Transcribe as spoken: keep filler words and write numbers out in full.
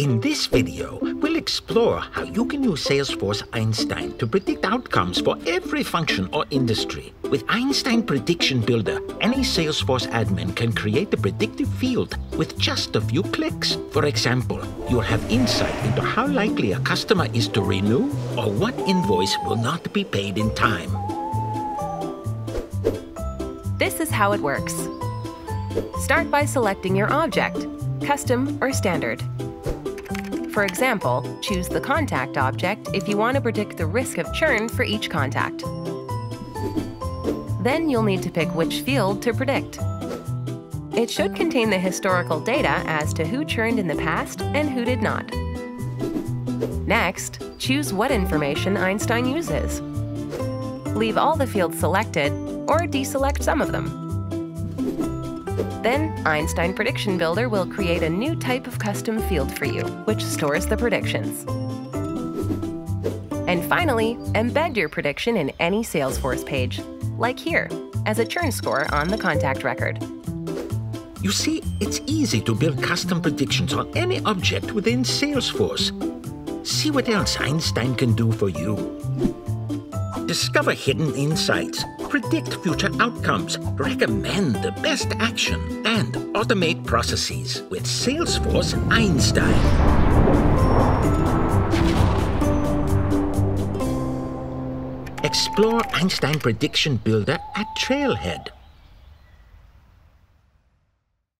In this video, we'll explore how you can use Salesforce Einstein to predict outcomes for every function or industry. With Einstein Prediction Builder, any Salesforce admin can create a predictive field with just a few clicks. For example, you'll have insight into how likely a customer is to renew or what invoice will not be paid in time. This is how it works. Start by selecting your object, custom or standard. For example, choose the contact object if you want to predict the risk of churn for each contact. Then you'll need to pick which field to predict. It should contain the historical data as to who churned in the past and who did not. Next, choose what information Einstein uses. Leave all the fields selected or deselect some of them. Then, Einstein Prediction Builder will create a new type of custom field for you, which stores the predictions. And finally, embed your prediction in any Salesforce page, like here, as a churn score on the contact record. You see, it's easy to build custom predictions on any object within Salesforce. See what else Einstein can do for you. Discover hidden insights, predict future outcomes, recommend the best action, and automate processes with Salesforce Einstein. Explore Einstein Prediction Builder at Trailhead.